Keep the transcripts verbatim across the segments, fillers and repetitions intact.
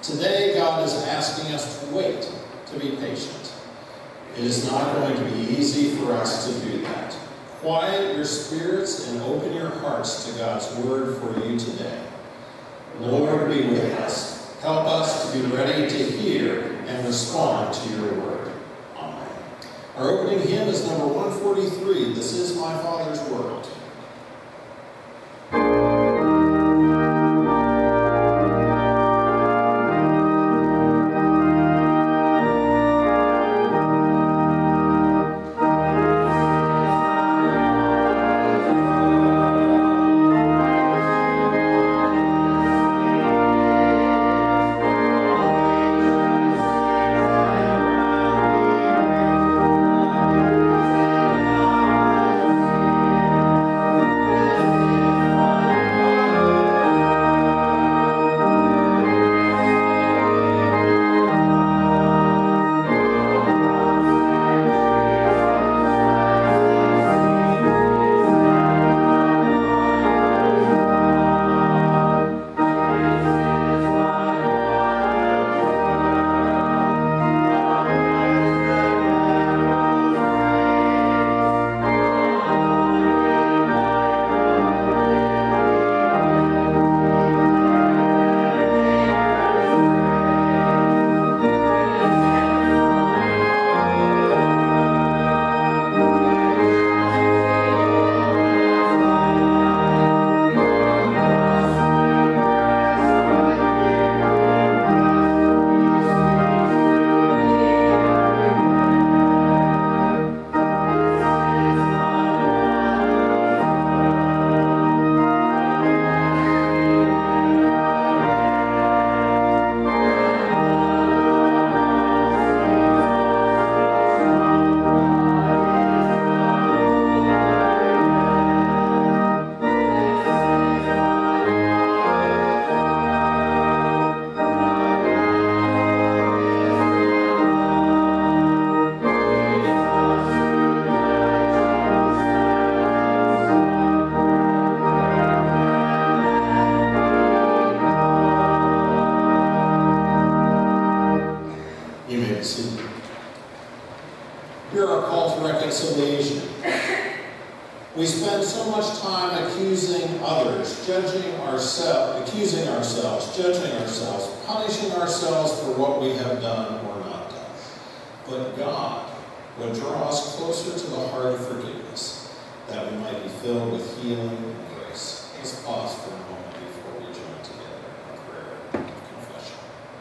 Today, God is asking us to wait, to be patient. It is not going to be easy for us to do that. Quiet your spirits and open your hearts to God's word for you today. Lord, be with us. Help us to be ready to hear and respond to your word. Amen. Our opening hymn is number one forty-three, This Is My Father's World. Hear our call to reconciliation. We spend so much time accusing others, judging ourselves, accusing ourselves, judging ourselves, punishing ourselves for what we have done or not done. But God would draw us closer to the heart of forgiveness, that we might be filled with healing and grace. Let's pause for a moment before we join together in our prayer of confession.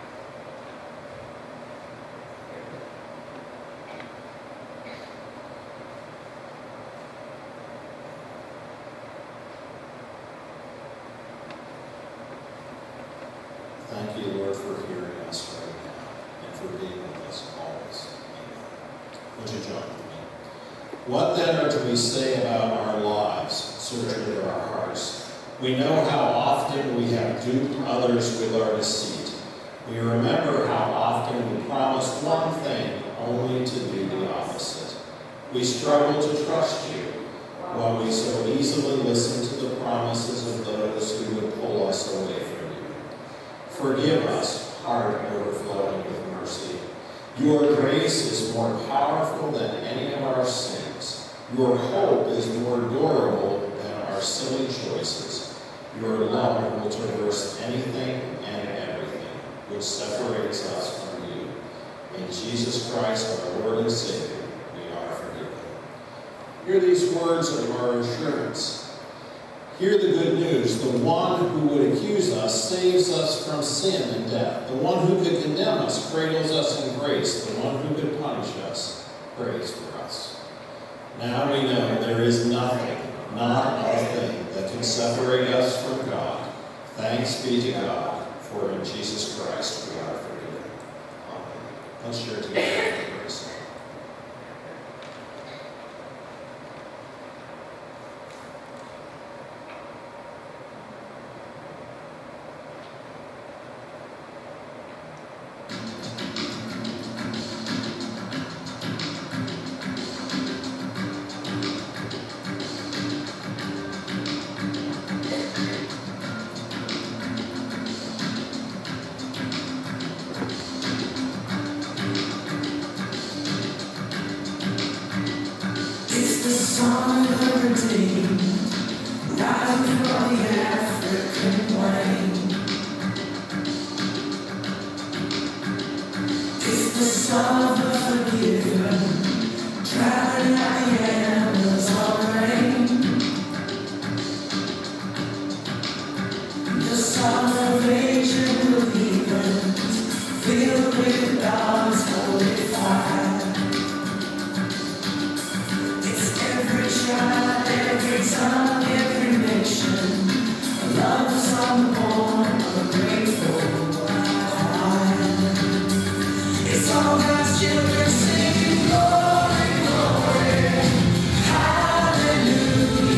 Thank you, Lord, for hearing us right now and for being with us always. Amen. Would you join with me? What then are to we say about our lives, searching our hearts? We know how often we have duped others with our deceit. We remember how often we promised one thing only to do the opposite. We struggle to trust you while we so easily listen to the promises of those who would pull us away from you. Forgive us, heart overflowing with mercy. Your grace is more powerful than any of our sins. Your hope is more durable than our silly choices. Your love will traverse anything and everything which separates us from you. In Jesus Christ, our Lord and Savior, we are forgiven. Hear these words of our assurance. Hear the good news. The one who would accuse us saves us from sin and death. The one who could condemn us cradles us in grace. The one who could punish us prays for us. Now we know there is nothing, not a thing, that can separate us from God. Thanks be to God, for in Jesus Christ we are forgiven. Amen. Let's share together the grace. the song of the redeemed, rising from the African plain. It's the song of the forgiven, traveling like the animals on rain. The song of ancient believers, filled with God's holy fire. It's every child, every tongue, every nation, a love song born of a grateful choir. It's all God's children singing glory, glory, hallelujah.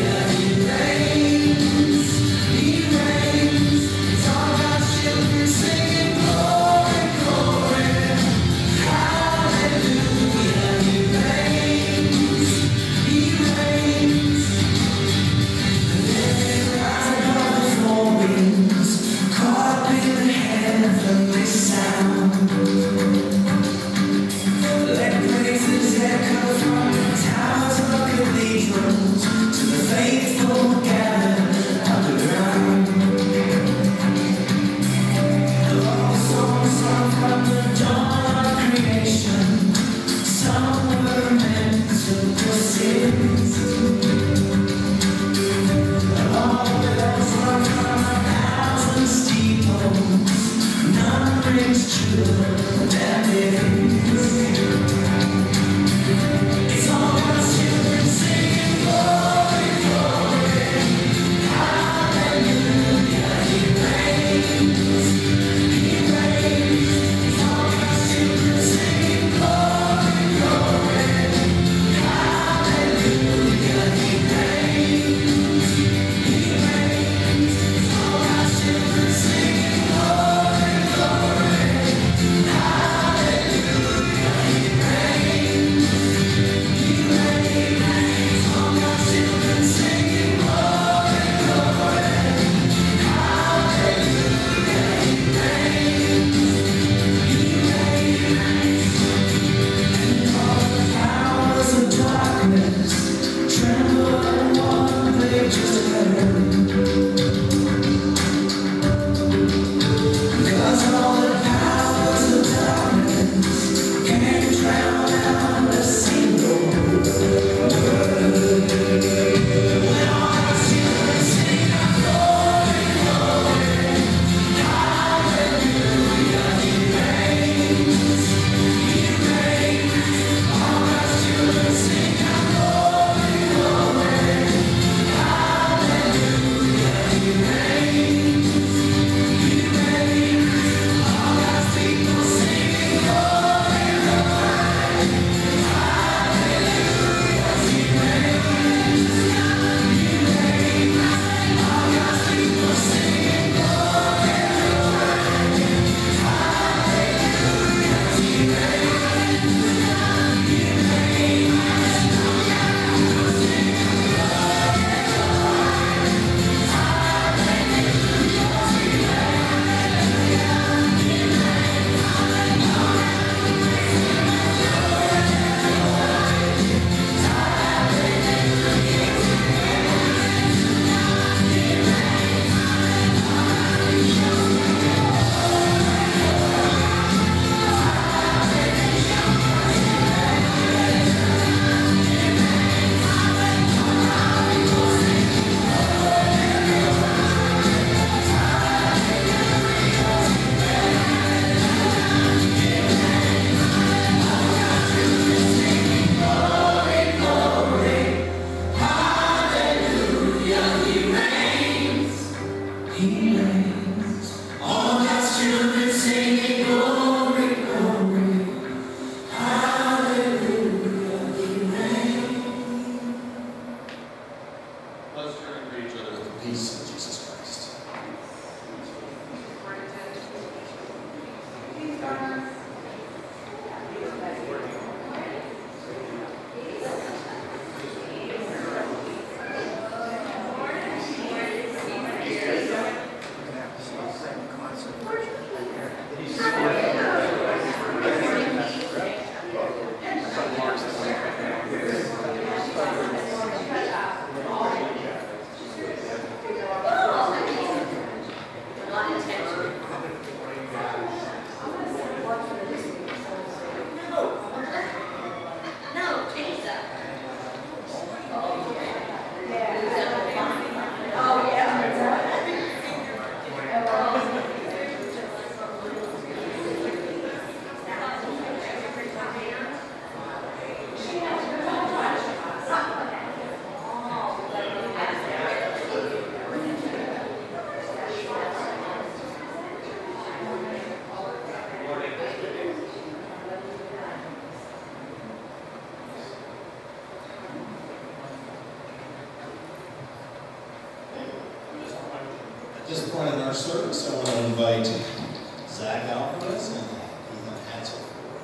point in our service, I want to invite Zach Alvarez and Ethan Hansel forward.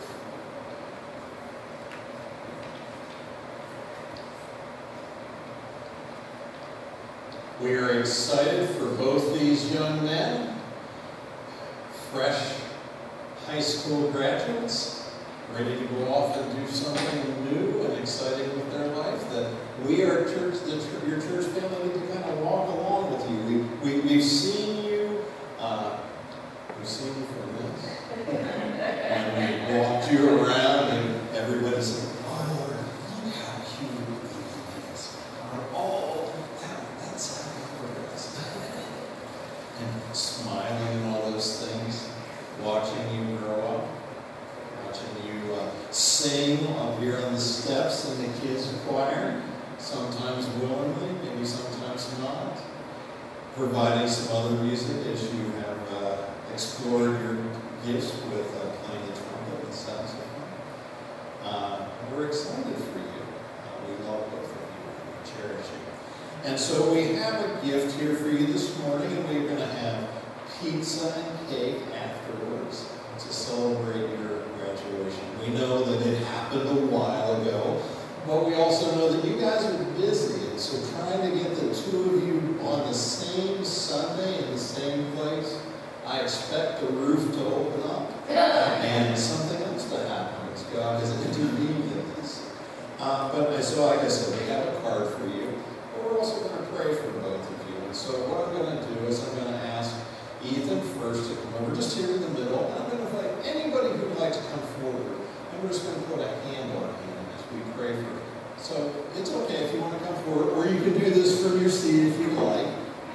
We are excited for both these young men, fresh high school graduates, ready to go off and do something new and exciting with their life, that we are church, the, your church family need to kind of walk along with you. We, we, we've seen you, uh, we've seen you from this. And we walked you around and everybody's like, oh Lord, look how cute he is. Or, oh, that, that's how he is. And smiling and all those things, watching you grow up. Watching you uh, sing up here on the steps in the kids' choir, sometimes willingly, maybe sometimes not. Providing some other music as you have uh, explored your gifts with uh, playing the trumpet and saxophone. Uh, we're excited for you. Uh, we love both of you. We cherish you. And so we have a gift here for you this morning, and we're going to have pizza and cake afterwards to celebrate your graduation. We know that it happened a while ago, but we also know that you guys are busy, and so trying to get the two of you on the same Sunday in the same place, I expect the roof to open up and something else to happen as God has intervened in this. Uh, but so like I said, we have a card for you, but we're also going to pray for both of you. And so what I'm going to do is I'm going to ask Ethan first to come over, just here in the middle, and I'm going to invite anybody who would like to come forward, and we're just going to put a hand on him as we pray for him. So it's okay if you want to come forward, or you can do this from your seat if you like.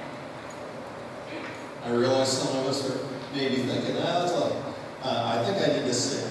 I realize some of us are maybe thinking, ah, that's like, uh, I think I need to sit.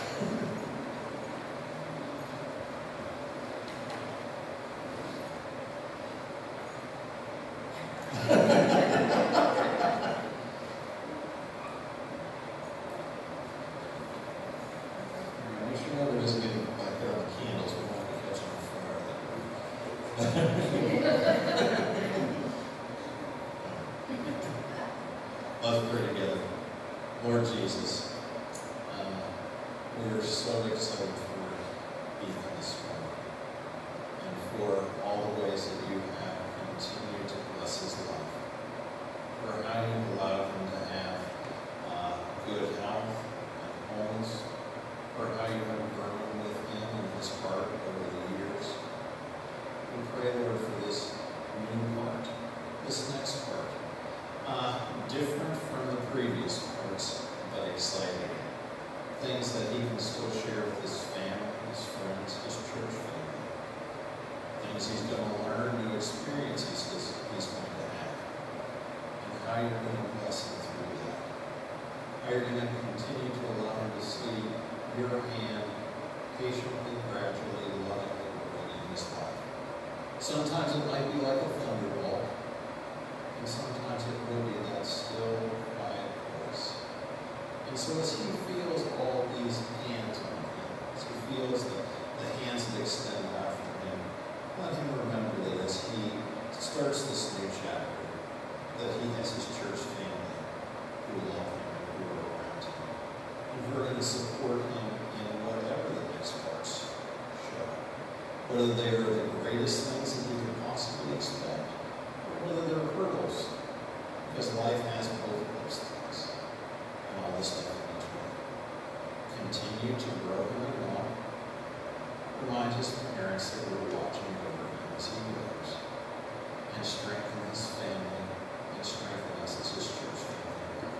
Let's pray together. Lord Jesus, uh, we are so excited for Ethan this morning and for all the ways that you have continued to bless his life, for how you allowed him to have uh, good health and wholeness, for how you have grown with him and his heart over the years. We pray, Lord, for this new part, this next part. Uh, different from the previous parts, but exciting. Things that he can still share with his family, his friends, his church family. Things he's going to learn, new experiences he's, he's going to have. And how you're going to bless him through that. How you're going to continue to allow him to see your hand patiently, gradually, lovingly working in his life. Sometimes it might be like a thunderbolt. And sometimes it will be that still, quiet voice. And so as he feels all these hands on him, as he feels the, the hands that extend out from him, let him remember that as he starts this new chapter, that he has his church family who love him and who are around him, and who are going to support him in whatever the next parts show. Whether they are the greatest things that he could possibly expect, whether there are hurdles, because life has both of those things, and all the stuff in between. Continue to grow him and walk. Remind his parents that we're watching over him as he grows, and strengthen his family, and strengthen us as his church family.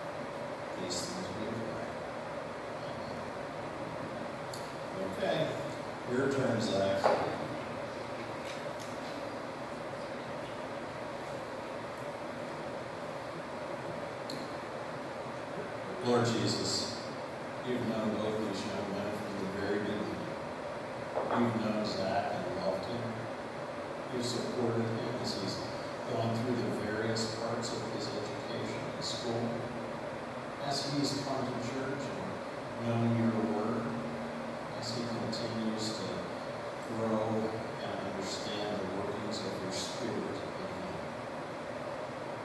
These things we pray. Amen. Okay, your turn, Zach. Lord Jesus, you've known both these young men from the very beginning. You've known Zach and loved him. You've supported him as he's gone through the various parts of his education in school. As he's come to church and known your word, as he continues to grow and understand the workings of your Spirit in him.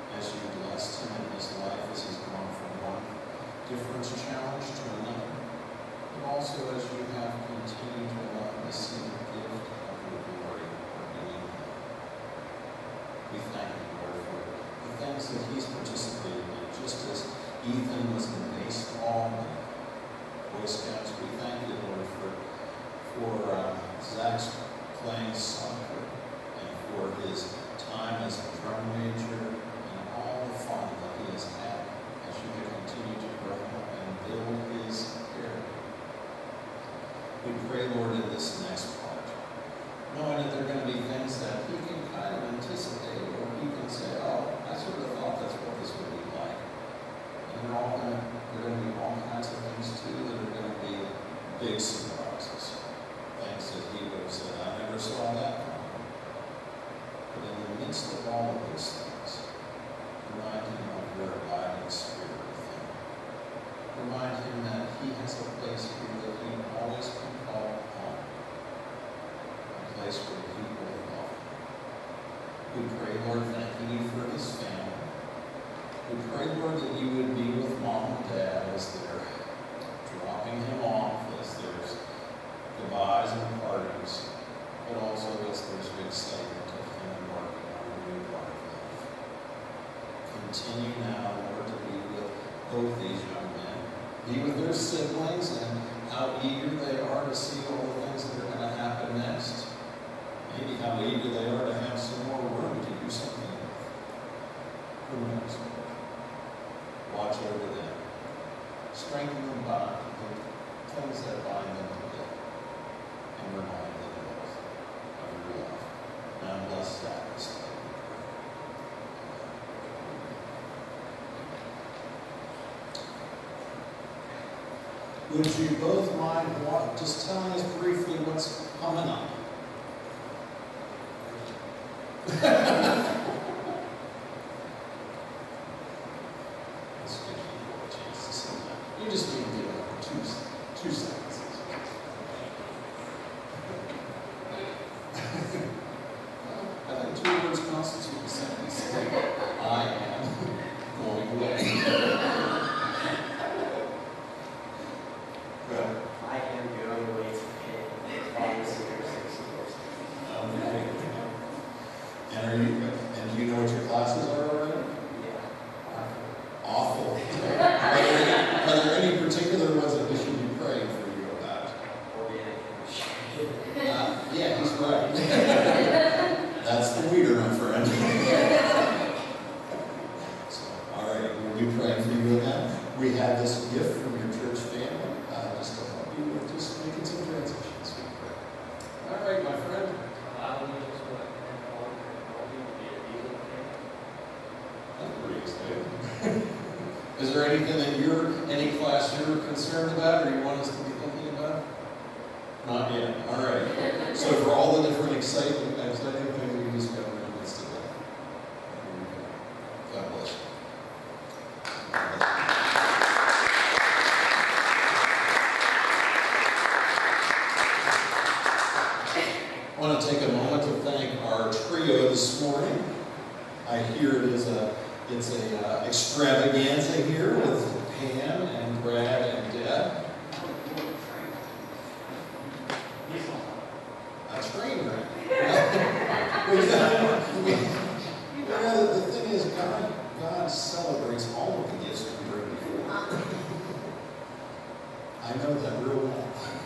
as you blessed him in his life as he's gone from one difference challenge to another, but also as you have continued to allow him to see the gift of your glory working in him. We thank you, Lord, for the things that he's participated in, just as Ethan was in baseball and Boy Scouts. We thank you, Lord, for, for uh, Zach's playing soccer and for his time as a drum major and all the fun that he has had as you have continued to grow up and build his character. We pray, Lord, in this next part, knowing that there are going to be things that he can kind of anticipate, or he can say, oh, I sort of thought that's what this would be like. And they're all going to, there are going to be all kinds of things, too, that are going to be big surprises. Things that he would have said, I never saw that coming. But in the midst of all of those things, remind him of your abiding spirit with him. Remind him that he has a place here that he always can call home. A place where people love him. We pray, Lord, thanking you for his family. We pray, Lord, that you would be with mom and dad as they're dropping him off, as there's goodbyes and parties, but also as there's the excitement of him embarking on a new part of life. Continue now, Lord, to be with both these young men. Be with their siblings and how eager they are to see all the things that are going to happen next. Maybe how eager they are to have some more room to do something with. Who knows, Lord? Watch over them. Strengthen them by the things that bind them together. And remind them both of your love. Now bless that this day. Would you both mind what, just telling us briefly what's coming up? Let's give people a chance to say that. You just need to give it two, two seconds. I think two words constitute a sentence. I am going away. Good. I am going away to pay five, six, or six years. Okay. And are you? And do you know what your classes are already? Yeah. Awful. Are there, are there any particular ones that we should be praying for you about? Organic. Uh, yeah, he's right. That's the leader, my friend. So, all right, we'll be praying for you again. We have this gift from your church family, uh, just to help you with just making some transitions. All right, my friend. Allow me just what and all all you to be a deal That's pretty exciting. Is there anything that you're, any class you're concerned about or you want us to be thinking about? Not yet. All right. So for all the different exciting, exciting things we discovered in this today. God bless you. I want to take a moment to thank our trio this morning. I hear it is a it's a uh, extravaganza here with Pam and Brad and Deb. A train wreck. we got, we, you know, the thing is, God, God celebrates all of the gifts we bring before. I know that real well.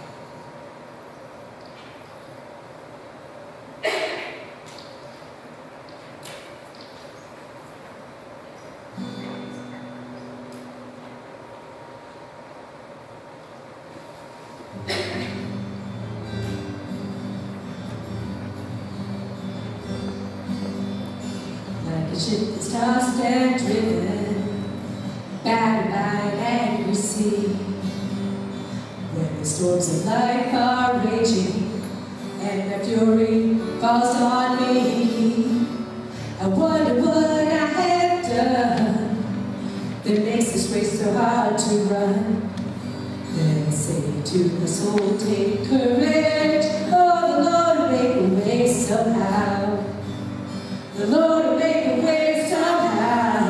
Like a ship that's tossed and driven, battered by an angry sea. When the storms of life are raging, and the fury falls on me, I wonder what I have done that makes this race so hard to run. Then I say to my soul, take courage, oh, the Lord will make a way somehow. The Lord will make a way somehow.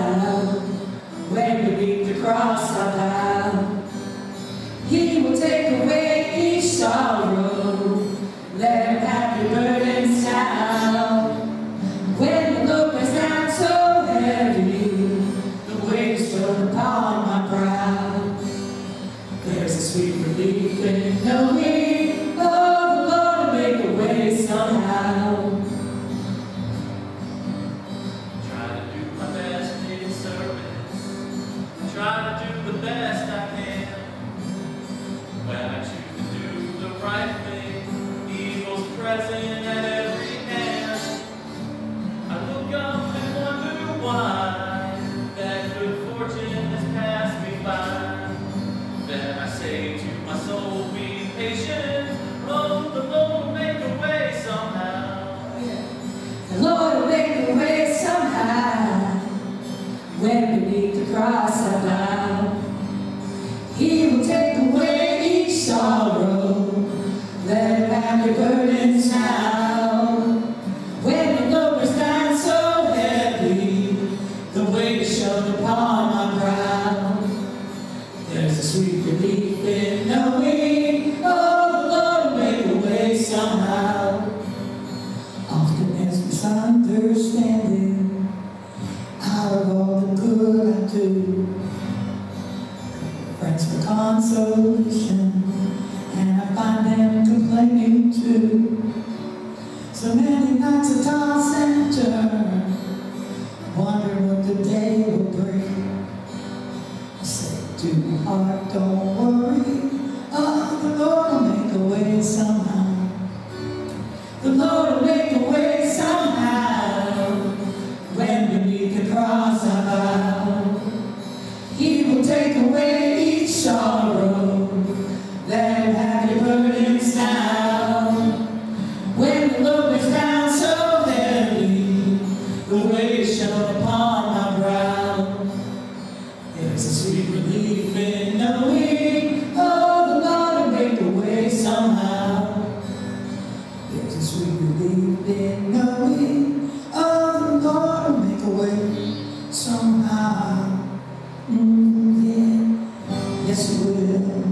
heavy burdens now. When the load was down so heavy, the weight is shown upon my brow. There's a sweet relief in knowing, oh, the Lord will make a way somehow. Often as misunderstanding, out of all the good I do, friends for consolation, and I find them complaining too. So many nights I toss and turn, wonder what the day will bring. I say to my heart, don't worry, oh, the Lord will make a way somehow. The Lord will make a way somehow. When beneath the cross I bow, He will take away each sorrow. Let Him have your burdens now. When the load is down so heavy, the weight is shown upon my brow. There's a sweet relief in knowing, oh, the Lord will make a way somehow. There's a sweet relief in knowing, oh, the Lord will make a way somehow. Mm, yeah, yes He will.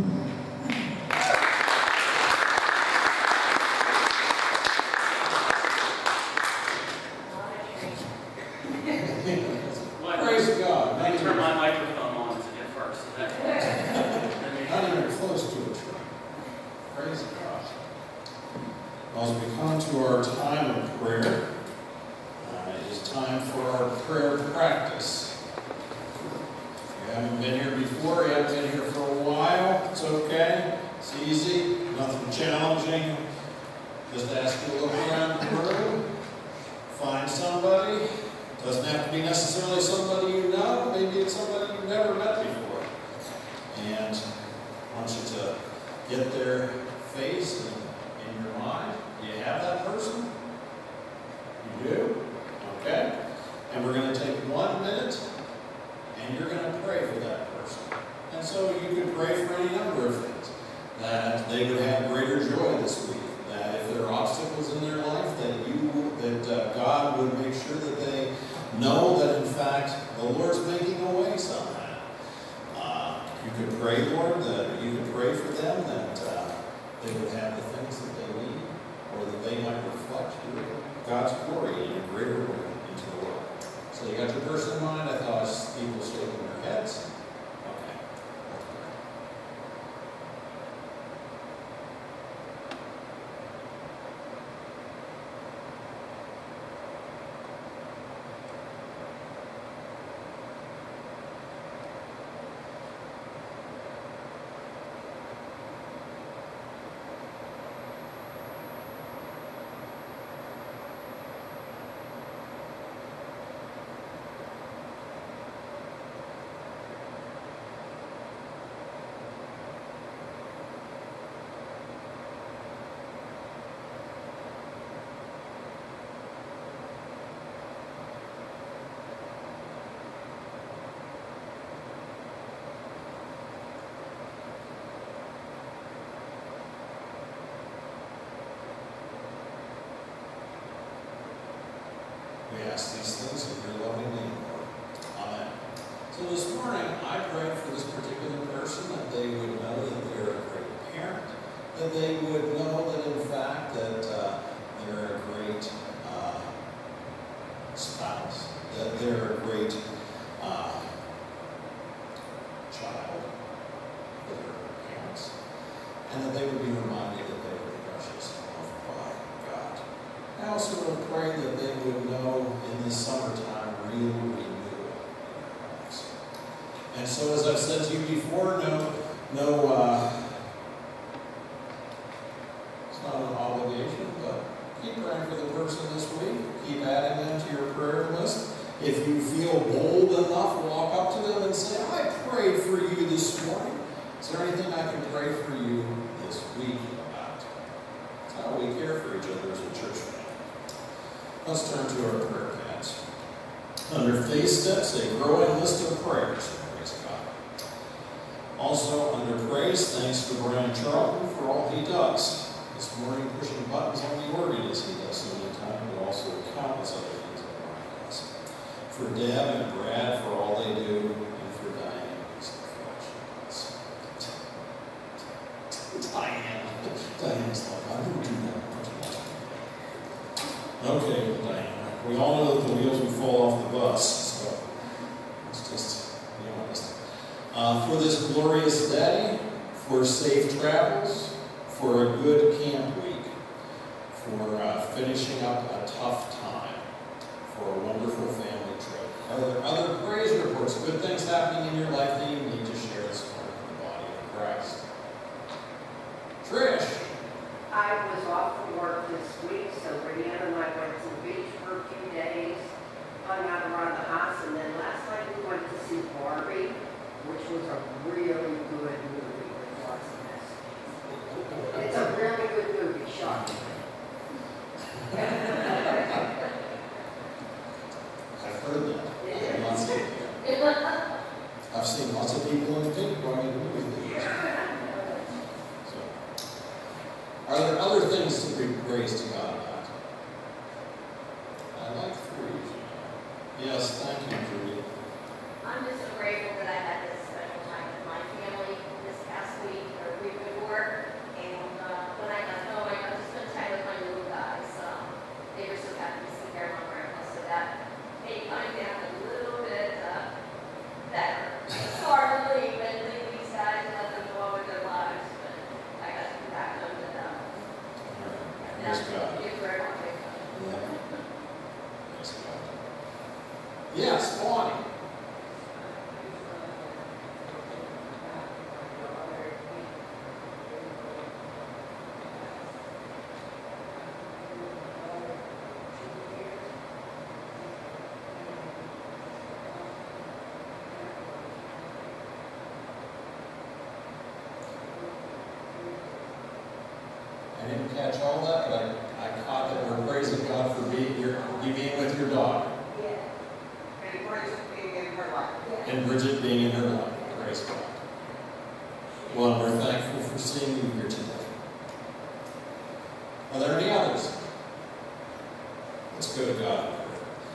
Praise God. I turn my microphone on to get first. Not even close to a tree. Praise God. As we come to our time of prayer, uh, it is time for our prayer practice. If you haven't been here before, you haven't been here for a while, it's okay. It's easy, nothing challenging. Just ask you to look around the room, find somebody. Doesn't have to be necessarily somebody you know, maybe it's somebody you've never met before. And I want you to get their face in, in your mind. Do you have that person? You do? Okay. And we're going to take one minute, and you're going to pray for that person. And so you can pray for any number of things. That they would have greater joy this week. That if there are obstacles in their life, that you, that uh, God would make sure that they know that in fact the Lord's making a way somehow. Uh, you could pray, Lord, that you could pray for them that uh, they would have the things that they need, or that they might reflect your, God's glory in a greater way into the world. So you got your person in mind. I thought I was people shaking their heads. Okay. Let's pray. We ask these things in your loving name, Lord. Amen. So this morning, I prayed for this particular person that they would know that they're a great parent, that they would know that in fact that uh, they're a great uh, spouse, that they're a great uh, child for their parents, and that they would be reminded that they were precious and loved by God. I also would pray that they would know in this summertime real renewal in their lives. And so, as I've said to you before, no, no, uh, it's not an obligation, but keep praying for the person this week. Keep adding them to your prayer list. If you feel bold enough, walk up to them and say, I prayed for you this morning. Is there anything I can pray for you this week about? That's how we care for each other as a church family. Let's turn to our prayer pads. Under Faith Steps, a growing list of prayers. Praise God. Also, under Praise, thanks to Brian Charlton for all he does. This morning, pushing buttons on the organ as he does so many times, but also countless other things that Brian does. For Deb and Brad for all they do, and for Diane, so for all she does. Diane. Diane's like, I didn't do that. Okay, Diane. We all know that the wheels will fall off the bus, so let's just be honest. Uh, for this glorious day, for safe travels, for a good camp week, for uh, finishing up a tough time, for a wonderful family trip. Are there other praise reports, good things happening in your life that you need to share this morning with the body of Christ? Trish. I was off from work this week, so Brianna and I went to the beach for a few days, hung out around the house, and then last night we went to see Barbie, which was a really good movie with lots of messages. It's a really good movie, shocking. I've heard that. I have not seen it yet. I've seen lots of people in pink going to movie theaters. Are there other things to bring praise to God about? I like three. Yes, thank you, Judy. I'm just so grateful that I had this special time with my family this past week or week before. And uh, when I got home, I got to spend time with my little guys. Um, they were so happy to see their mom grandpa, so that made coming down a little bit uh, better. It's hard to leave and leave these guys and let them go on with their lives, but I got to come back home to them. Praise God. You're very welcome. Yeah. Praise God. Yes, Bonnie. I didn't catch all that, but I, I caught that we're praising God for being here, you being with your dog, Yeah. And Bridget being in her life. and Bridget being in her life. Praise God. Well, we're thankful for seeing you here today. Are there any others? Let's go to God in prayer.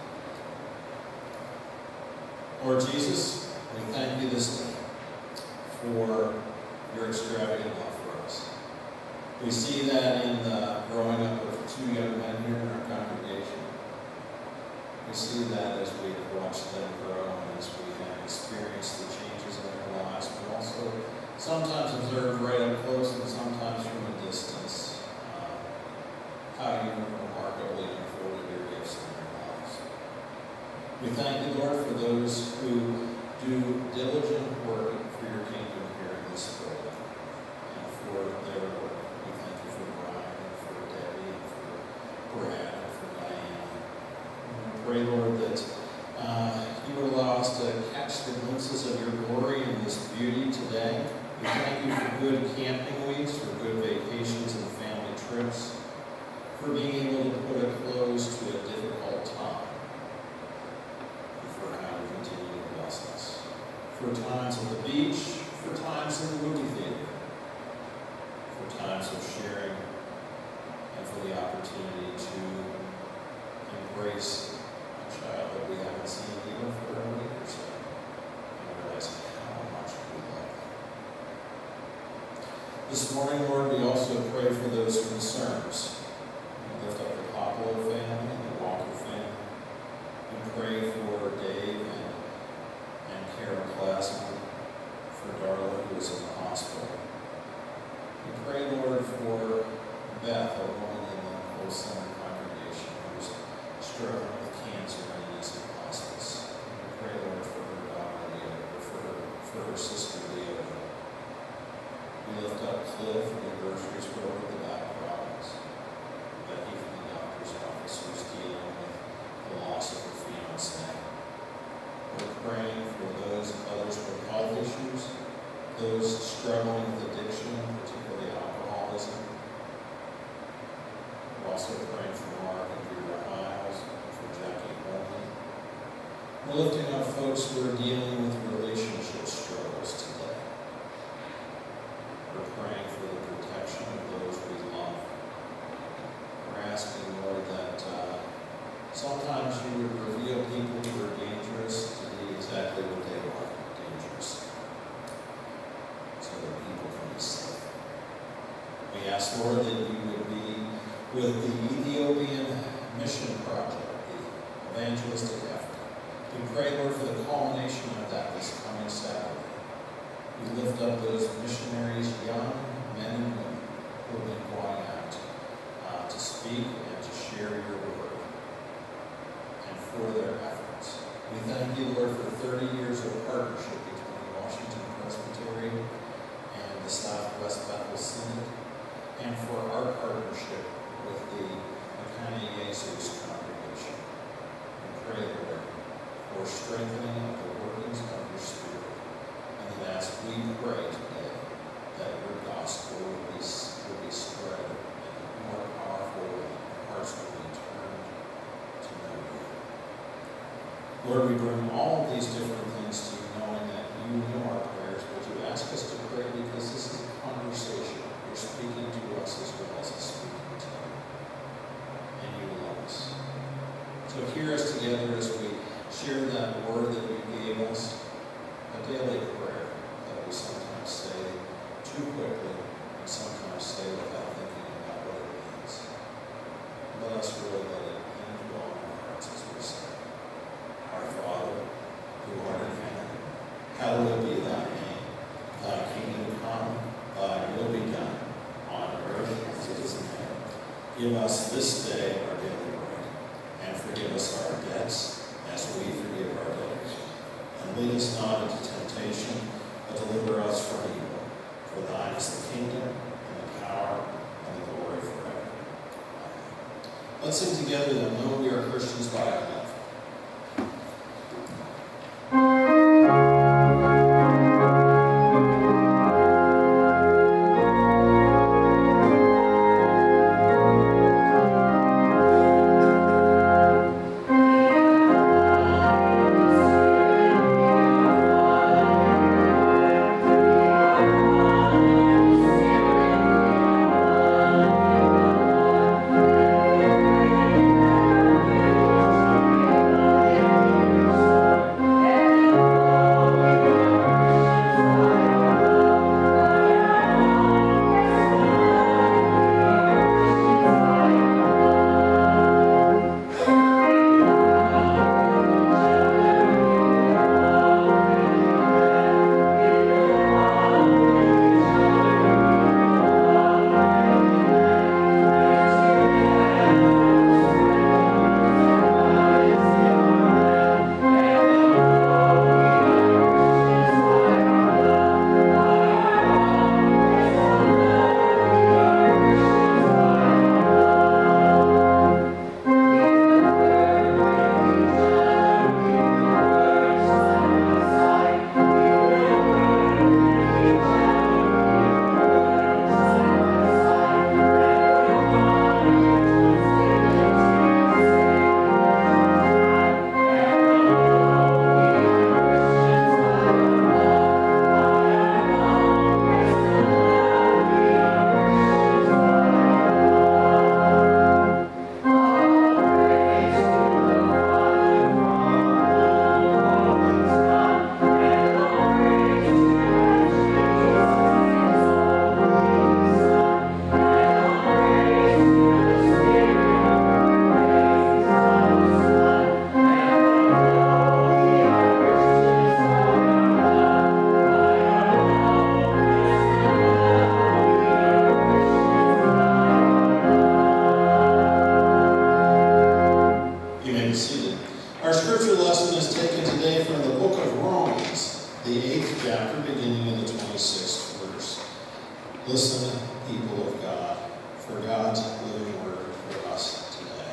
Lord Jesus, we thank you this day for your extravagant love for us. We see that in the growing up of two young men here in our congregation. We see that as we have watched them grow and as we have experienced the changes in their lives, but also sometimes observed right up close and sometimes from a distance uh, how you remarkably unfolded your gifts in their lives. We thank you, Lord, for those who do diligent work for your kingdom here in this building and for their work. We thank you for Brian and for Debbie and for Brad and for Diane. And we pray, Lord, that uh, you would allow us to catch the glimpses of your glory and this beauty today. We thank you for good camping weeks, for good vacations and family trips, for being able to put a close to a difficult time, and for how you continue to bless us. For times at the beach, for times in the movie theater, for times of sharing, and for the opportunity to embrace a child that we haven't seen even for a week or so, and realize how much we love them. This morning, Lord, we also pray for those concerns. We lift up the Popolo family and the Walker family. We pray for Dave and, and Carol Glassman, for Darla, who is in the hospital. We pray, Lord, for Beth, a woman in the Old Center congregation who's struggling with cancer and is in hospice. We pray, Lord, for her daughter, Leota, for her, for her sister, Leota. We lift up Cliff from the grocery store with the back problems. Becky from the doctor's office who's dealing with the loss of her fiance. We're praying for those others with health issues, those struggling with addiction, particularly alcoholism. We're also praying for Mark and Vera Hiles, for Jackie Holman. We're lifting up folks who are dealing with relationship struggles today. We're praying for the protection of those we love. ask, Lord, that you would be with the Ethiopian Mission Project, the evangelistic effort. We pray, Lord, for the culmination of that this coming Saturday. We lift up those missionaries, young men and women, who have been going out uh, to speak and to share your word, and for their efforts. We thank you, Lord, for thirty years of partnership between Washington Presbytery and the Southwest Bethel Synod, and for our partnership with the Mekane Jesus congregation. We pray, Lord, for strengthening of the workings of your Spirit. And that as we pray today, that your gospel will be, will be spread in a more powerful way, and hearts will be turned to know you. Lord, we bring all of these different things to you, knowing that you know our prayers, but you ask us to pray because this is a conversation. You're speaking to us as well as speaking to you. And you love us. So hear us together as we share that word that you gave us, a daily prayer that we sometimes say too quickly and sometimes say without thinking about what it means. Let us really let it indwell in our hearts as we say, Our Father, who art in heaven, hallowed be thy name. Thy kingdom come, thy will be done, on earth as it is in heaven. Give us this day our daily bread, and forgive us our debts, as we forgive our debtors. And lead us not into temptation, but deliver us from evil. For thine is the kingdom, and the power, and the glory forever. Amen. Let's sing together that know we are Christians by our love. Listen, people of God, for God's living word for us today.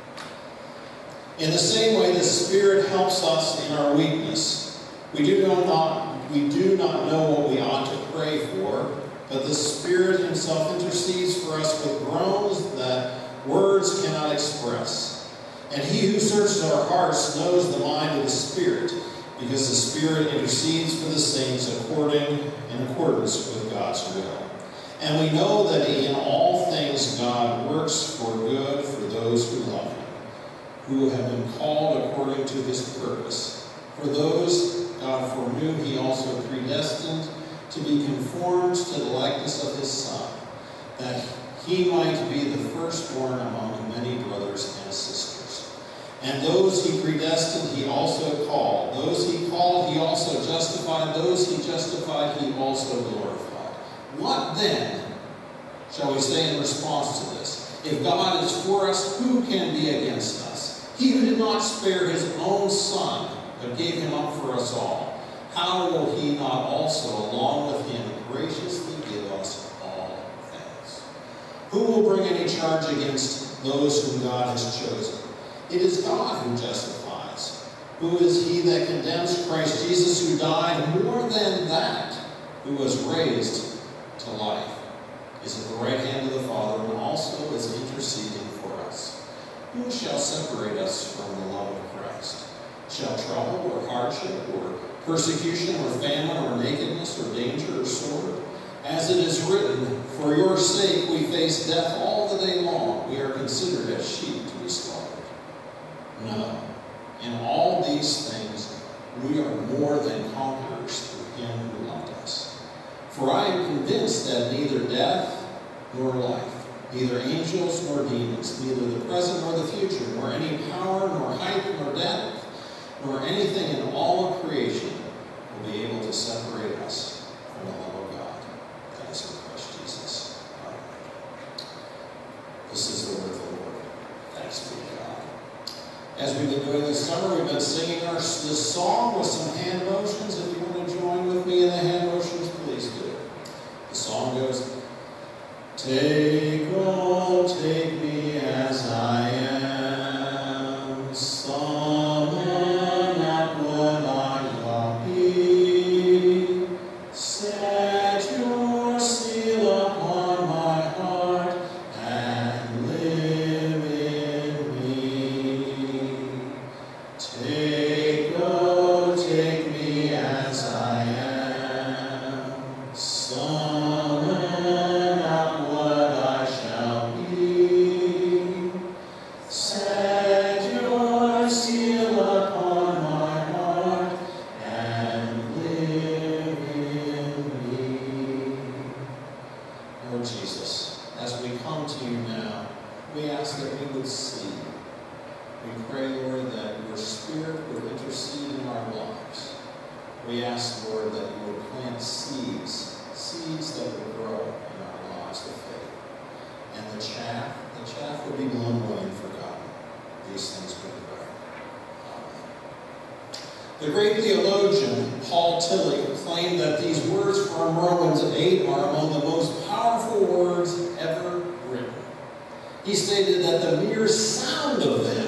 In the same way the Spirit helps us in our weakness, we do not, we do not know what we ought to pray for, but the Spirit himself intercedes for us with groans that words cannot express. And he who searches our hearts knows the mind of the Spirit, because the Spirit intercedes for the saints according in accordance with God's will. And we know that in all things God works for good for those who love him, who have been called according to his purpose. For those God foreknew, he also predestined to be conformed to the likeness of his Son, that he might be the firstborn among many brothers and sisters. And those he predestined, he also called. Those he called, he also justified. Those he justified, he also glorified. What then shall we say in response to this? If God is for us, who can be against us? He who did not spare his own son, but gave him up for us all, how will he not also, along with him, graciously give us all things? Who will bring any charge against those whom God has chosen? It is God who justifies. Who is he that condemns? Christ Jesus, who died, more than that, who was raised to life, is at the right hand of the Father, and also is interceding for us. Who shall separate us from the love of Christ? Shall trouble, or hardship, or persecution, or famine, or nakedness, or danger, or sword? As it is written, for your sake we face death all the day long. We are considered as sheep to be slaughtered. No. In all these things, we are more than conquerors through him who loved us. For I am convinced that neither death nor life, neither angels nor demons, neither the present nor the future, nor any power, nor height, nor depth, nor anything in all of creation will be able to separate us from the love of God that is in Christ Jesus. Amen. This is the word of the Lord. Thanks be to God. As we've been doing this summer, we've been singing our, this song with some hand motions. If you want to join with me in the hand motions, please do. The song goes, take, oh, take me as I am, someone not what I shall be. Set your seal upon my heart and live in me. Take, oh, take me as I am, someone not what I shall be. Set your seal upon my heart and live in me. Lord Jesus, as we come to you now, we ask that we would see. We pray, Lord, that your Spirit would intercede in our lives. We ask, Lord, that you would plant seeds, seeds that would grow in our lives of faith. And the chaff, the chaff would be blown away and forgotten. These things we pray. Amen. The great theologian Paul Tillich claimed that these words from Romans eight are among the most powerful words ever written. He stated that the mere sound of them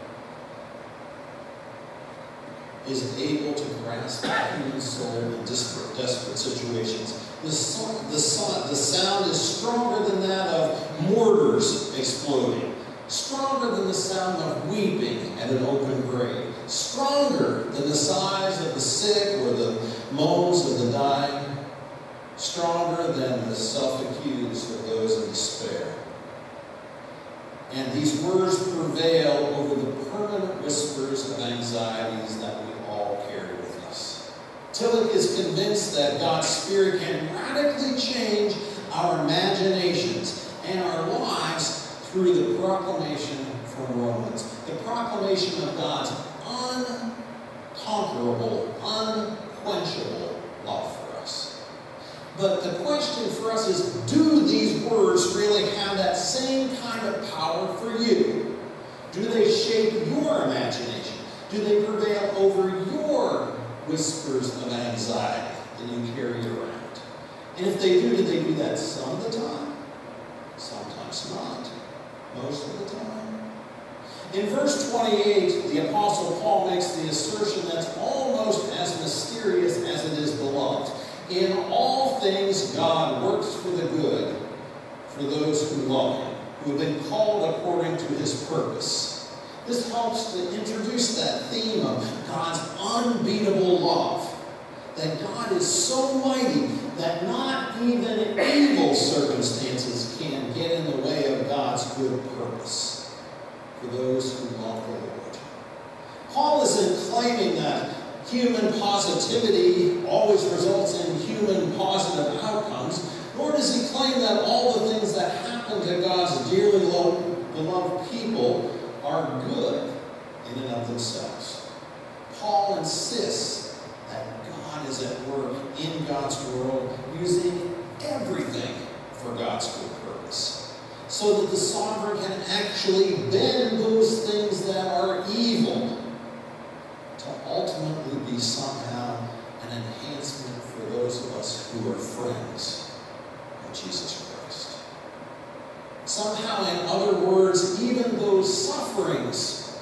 is able to grasp the human soul in desperate, desperate situations. The, so, the, so, the sound is stronger than that of mortars exploding, stronger than the sound of weeping at an open grave, stronger than the sighs of the sick or the moans of the dying, stronger than the self-accused of those in despair. And these words prevail over the permanent whispers of anxieties that we all carry with us. Tillich is convinced that God's Spirit can radically change our imaginations and our lives through the proclamation from Romans. The proclamation of God's unconquerable, unquenchable love for us. But the question for us is, do these words really have that same kind of power for you? Do they shape your imagination? Do they prevail over your whispers of anxiety that you carry around? And if they do, do they do that some of the time? Sometimes not. Most of the time. In verse twenty-eight, the Apostle Paul makes the assertion that's almost as mysterious as it is beloved. In all things, God works for the good for those who love him, who have been called according to his purpose. This helps to introduce that theme of God's unbeatable love. That God is so mighty that not even evil circumstances can get in the way of God's good purpose for those who love the Lord. Paul isn't claiming that human positivity always results in human positive outcomes, Nor does he claim that all the things that happen to God's dearly loved, beloved people are good in and of themselves. Paul insists that God is at work in God's world, using everything for God's good purpose, so that the sovereign can actually bend those things that are evil to ultimately be somehow an enhancement for those of us who are friends of Jesus Christ. Somehow, in other words, even those sufferings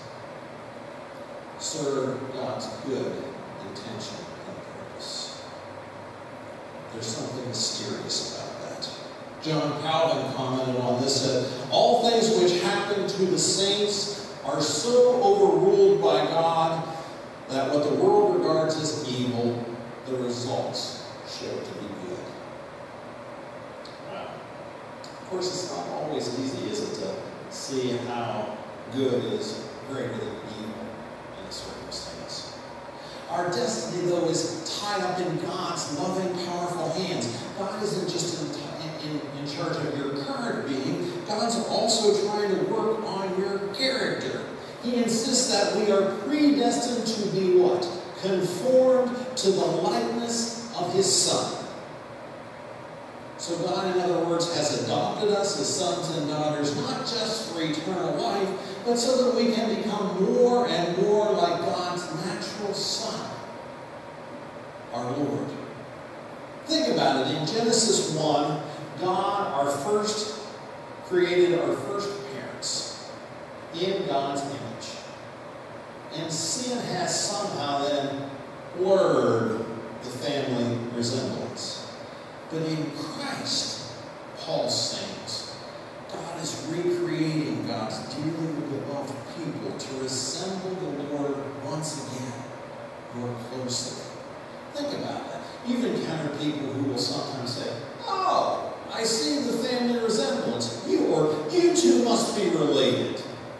serve God's good intention and purpose. There's something mysterious about that. John Calvin commented on this, said, all things which happen to the saints are so overruled by God that what the world regards as evil, the results show to be good. Wow. Of course, it's not always easy, is it, to see how good is greater than evil in a circumstance. Our destiny, though, is tied up in God's loving, powerful hands. God isn't just in, in, in charge of your current being. God's also trying to work on your character. He insists that we are predestined to be what? Conformed to the likeness of His Son. So God, in other words, has adopted us as sons and daughters, not just for eternal life, but so that we can become more and more like God's natural Son, our Lord. Think about it. In Genesis one, God, our first, created our first parents in God's image. And sin has somehow then blurred the family resemblance. But in Christ, Paul sings, God is recreating God's dearly beloved people to resemble the Lord once again more closely. Think about that. You've encountered people who will sometimes say, oh, I see the family resemblance. You or you two must be related.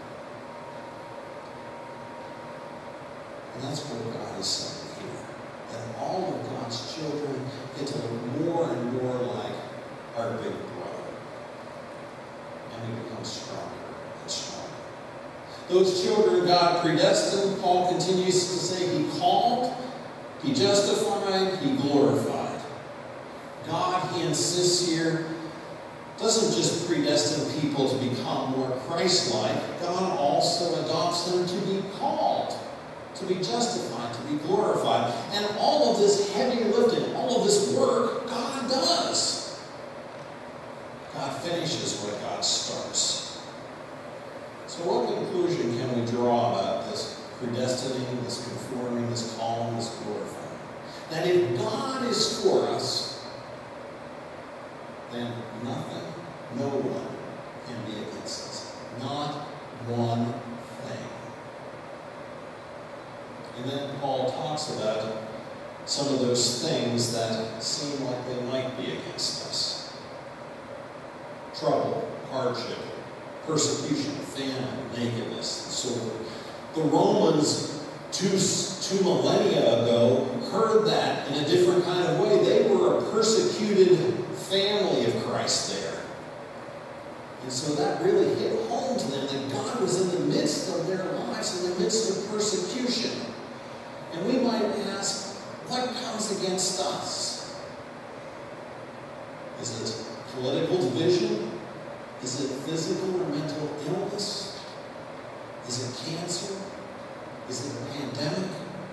And that's what God is saying here. That all of God's children get to look more and more like our big brother. And we become stronger and stronger. Those children God predestined, Paul continues to say, He called, He justified, He glorified. God, He insists here, doesn't just predestine people to become more Christ-like. God also adopts them to be called, to be justified, to be glorified. And all of this heavy lifting, all of this work, God does. God finishes what God starts. So what conclusion can we draw about this predestining, this conforming, this calling, this glorifying? That if God is for us, then nothing, no one can be against us. Not one thing. And then Paul talks about some of those things that seem like they might be against us. Trouble, hardship, persecution, famine, nakedness, and so forth. The Romans two, two millennia ago heard that in a different kind of way. They were a persecuted family of Christ there. And so that really hit home to them that God was in the midst of their lives, in the midst of persecution. And we might ask, what comes against us? Is it political division? Is it physical or mental illness? Is it cancer? Is it a pandemic?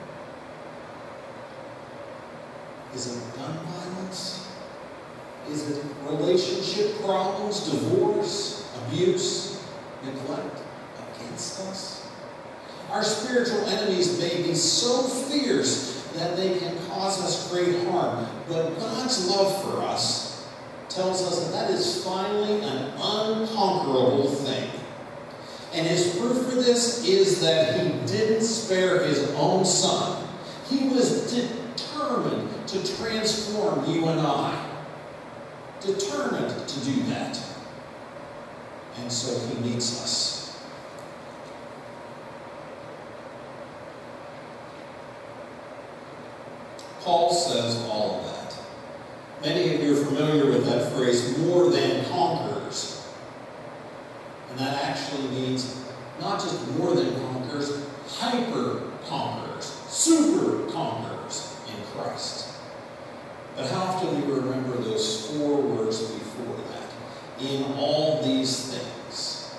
Is it gun violence? Is it relationship problems, divorce, abuse, neglect against us? Our spiritual enemies may be so fierce that they can cause us great harm, but God's love for us tells us that that is finally an unconquerable thing. And His proof for this is that He didn't spare His own Son. He was determined to transform you and I. Determined to do that. And so He meets us. Paul says all of that. Many of your you're familiar with that phrase, more than conquerors. And that actually means not just more than conquerors, hyper conquerors, super conquerors in Christ. But how often do you remember those four words before that? In all these things.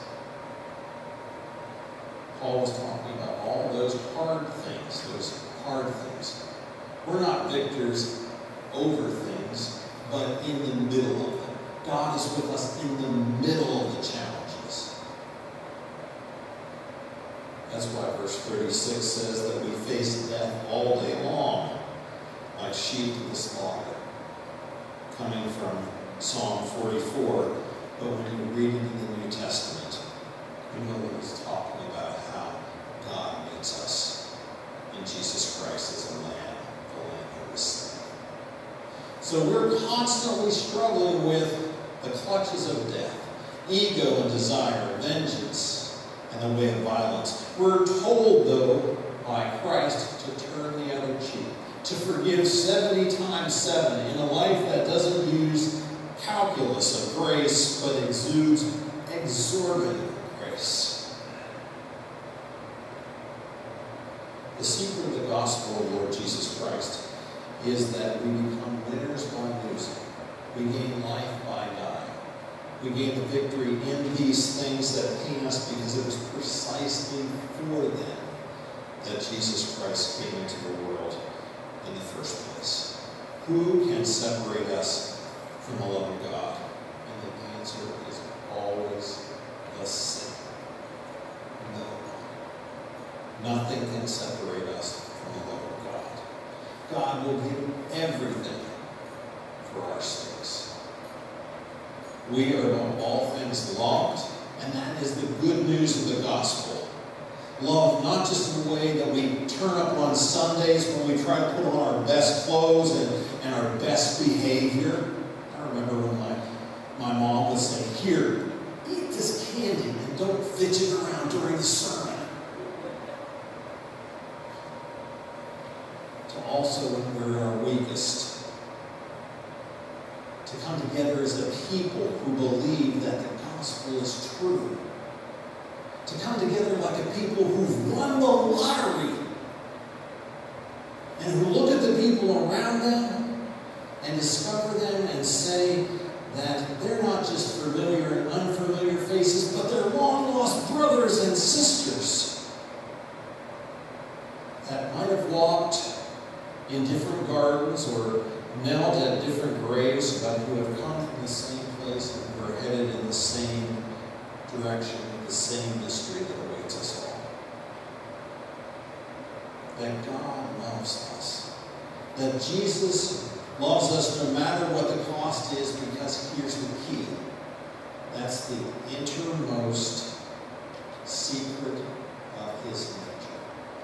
Paul was talking about all those hard things, those hard things. We're not victors over things, but in the middle of them. God is with us in the middle of the challenges. That's why verse thirty-six says that we face death all day long, like sheep to the slaughter. Coming from Psalm forty-four, but when you read it in the New Testament, you know that he's talking about how God meets us in Jesus Christ as a lamb, the lamb who was slain. So we're constantly struggling with the clutches of death, ego and desire, vengeance, and the way of violence. We're told, though, by Christ to turn the other cheek, to forgive seventy times seven in a life that doesn't use calculus of grace, but exudes exorbitant grace. The secret of the gospel of Lord Jesus Christ is that we become winners by losing. We gain life by dying. We gain the victory in these things that pain us because it was precisely for them that Jesus Christ came into the world in the first place. Who can separate us from the love of God? And the answer is always the same. No. Nothing can separate us from the love of God. God will give everything for our sakes. We are above all things loved, and that is the good news of the gospel. Love not just in the way that we turn up on Sundays when we try to put on our best clothes and, and our best behavior. I remember when my, my mom would say, "Here, eat this candy and don't fidget around during the sermon." To also, when we're our weakest, to come together as a people who believe that the gospel is true. To come together like a people who've won the lottery and who look at the people around them and discover them and say that they're not just familiar and unfamiliar faces, but they're long-lost brothers and sisters that might have walked in different gardens or knelt at different graves, but who have come from the same place and who are headed in the same direction, the same mystery that awaits us all. That God loves us. That Jesus loves us no matter what the cost is, because here's the key. That's the innermost secret of his nature.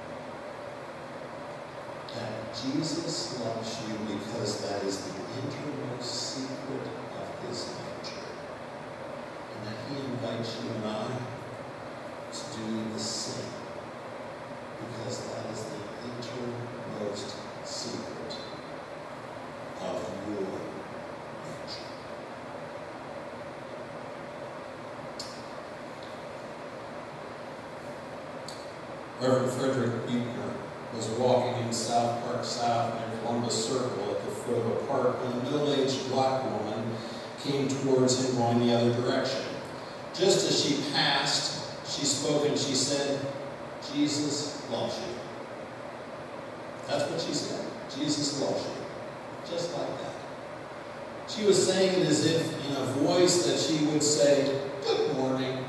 That Jesus loves you because that is the innermost secret of his nature. And that he invites you and I to do the same, because that is the innermost secret of your nature. Reverend Frederick Buechner was walking in South Park South near Columbus Circle at the foot of a park when a middle-aged black woman came towards him going the other direction. Just as she passed, she spoke and she said, "Jesus loves you." That's what she said. Jesus loves you. Just like that. She was saying it as if in a voice that she would say, "Good morning."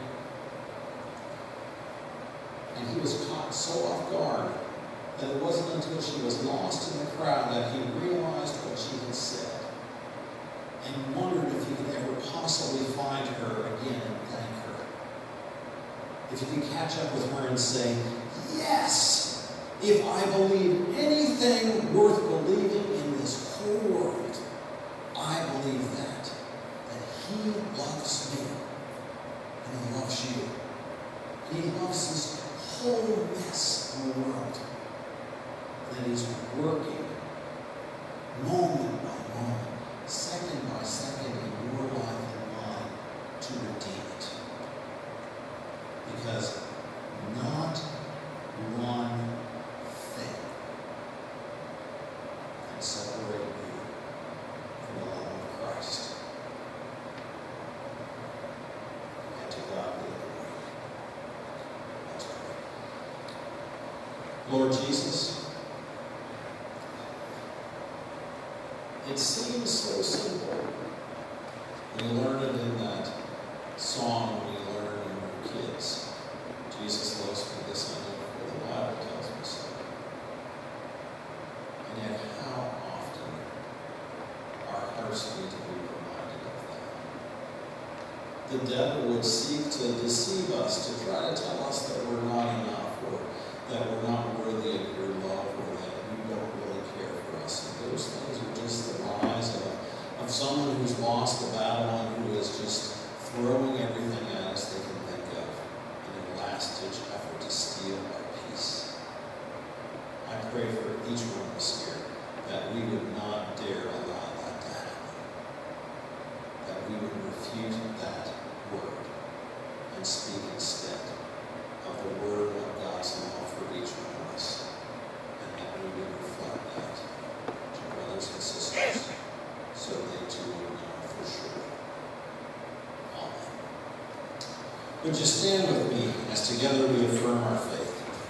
And he was caught so off guard that it wasn't until she was lost in the crowd that he realized what she had said and wondered if he could ever possibly find her again and thank her. If he could catch up with her and say, "Yes, if I believe anything worth believing in this whole world, I believe that, that he loves me and he loves you. And he loves this whole mess in the world. That he's working moment by moment, second by because not one thing can separate me from the love of Christ. And to God be the glory. Let's pray. Lord Jesus, it seems so simple. We learn it in that song we learn when we were kids. Jesus loves me, this I know, for the Bible tells me so. And yet, how often our hearts need to be reminded of that. The devil would seek to deceive us, to try to tell us that we're not enough, or that we're not worthy of your love, or that you don't really care for us. And those things are just the lies of, of someone who's lost the battle and who is just throwing everything at us they can think of in a last-ditch effort to steal our peace. I pray for each one of us here that we would not dare allow that to happen. That we would refute that word and speak instead of the word of God's love for each one of us. And that we would reflect that to brothers and sisters so they too will know for sure. Amen. Would you stand with me as together we affirm our faith?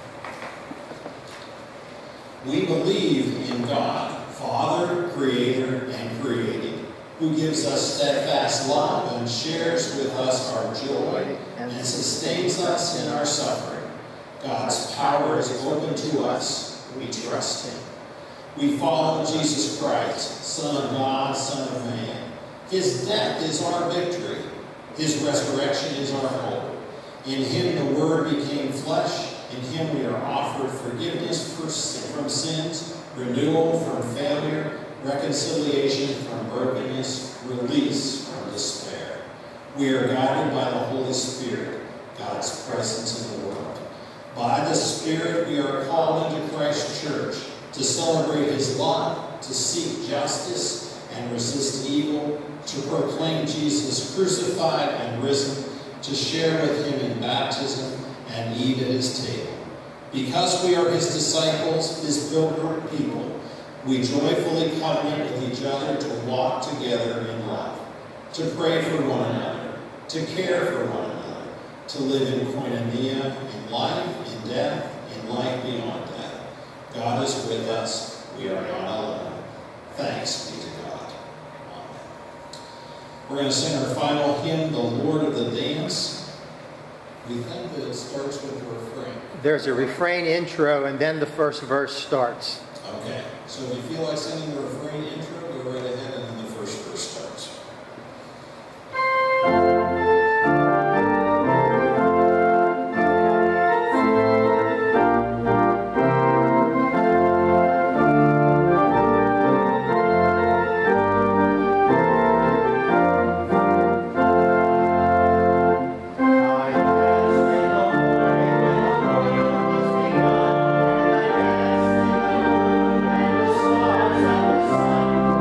We believe in God, Father, Creator, and created, who gives us steadfast love and shares with us our joy and sustains us in our suffering. God's power is open to us. We trust him. We follow Jesus Christ, Son of God, Son of Man. His death is our victory. His resurrection is our hope. In him the Word became flesh. In him we are offered forgiveness for sin, from sins, renewal from failure, reconciliation from brokenness, release from despair. We are guided by the Holy Spirit, God's presence in the world. By the Spirit we are called into Christ's church to celebrate his love, to seek justice and resist evil, to proclaim Jesus crucified and risen, to share with him in baptism and eat at his table. Because we are his disciples, his pilgrim people, we joyfully covenant with each other to walk together in love, to pray for one another, to care for one another, to live in koinonia, in life, in death, in life beyond death. God is with us. We are not alone. Thanks be to God. Amen. We're going to sing our final hymn, The Lord of the Dance. We think that it starts with a refrain. There's a refrain intro, and then the first verse starts. Okay, so if you feel like singing the refrain intro, go right ahead, and then the first verse starts. Sun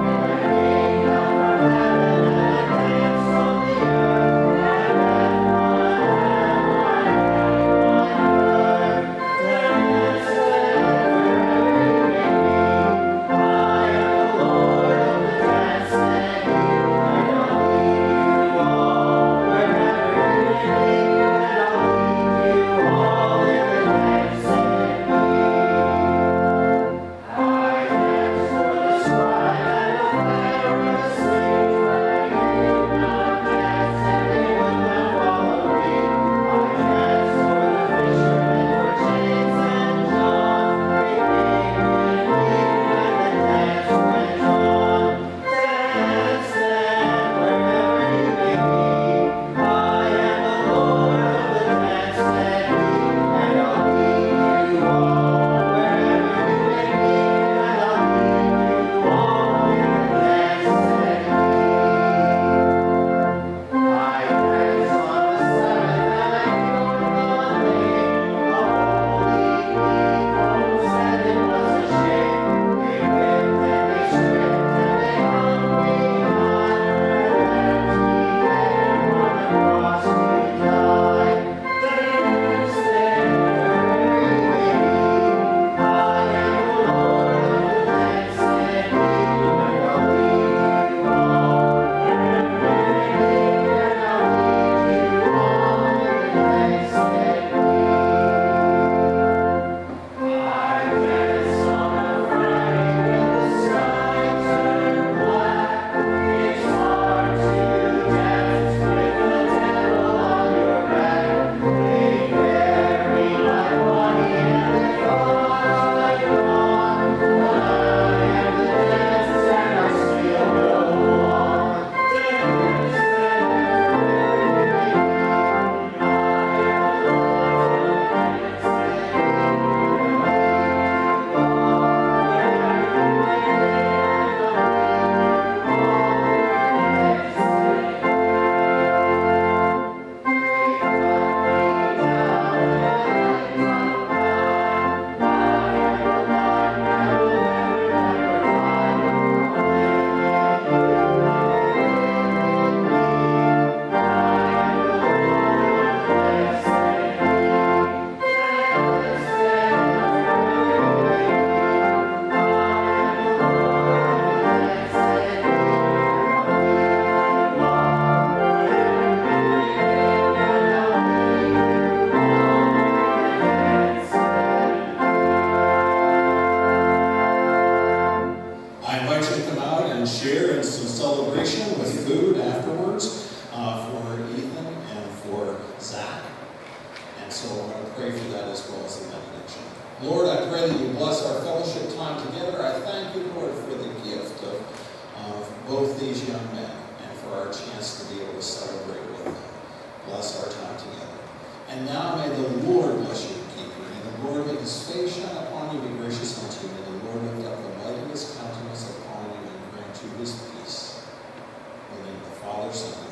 so we're going to pray for that as well as the benediction. Lord, I pray that you bless our fellowship time together. I thank you, Lord, for the gift of, of both these young men and for our chance to be able to celebrate with them. Bless our time together. And now may the Lord bless you and keep you. May the Lord make his face shine upon you, be gracious unto you. May the Lord lift up the light of his countenance upon you and grant you his peace. In the name of the Father, Son,